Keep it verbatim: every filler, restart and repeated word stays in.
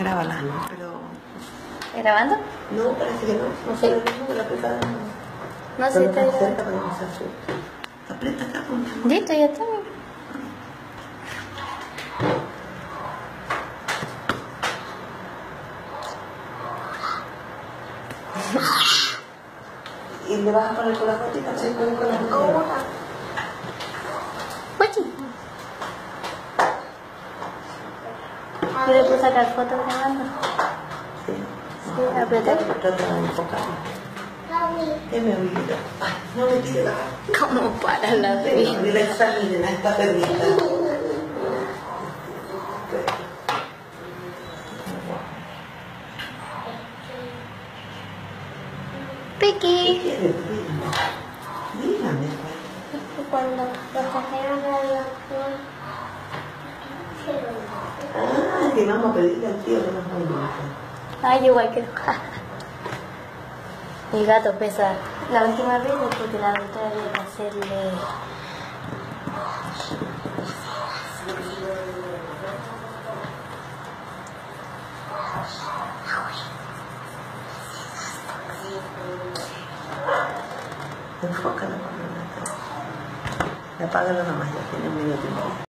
Grábala, pero... ¿Estás grabando? No, parece que no. No sé, no me la apretada. No sé, está cerca grabando. para que no se asuste. Aprieta acá, ponte. Listo, ya está. Y le vas a poner con la gotita, ¿sí? Con con la gotita. Oye. ¿Yo le puedo sacar fotos grabando? Sí. Sí, apretar. Trata de enfocar. Deme un video. Ay, no me tire la cara. ¿Cómo para la Deme vida? un examen, está perdida. Piqui. Dígame. Cuando los cogieron de aviación. Ah, que vamos a pedirle al tío que nos mande. Ay, igual que mi gato pesa. La última vez porque la doctora había que hacerle. Enfócala con la Apágalo nomás, ya tiene medio tiempo.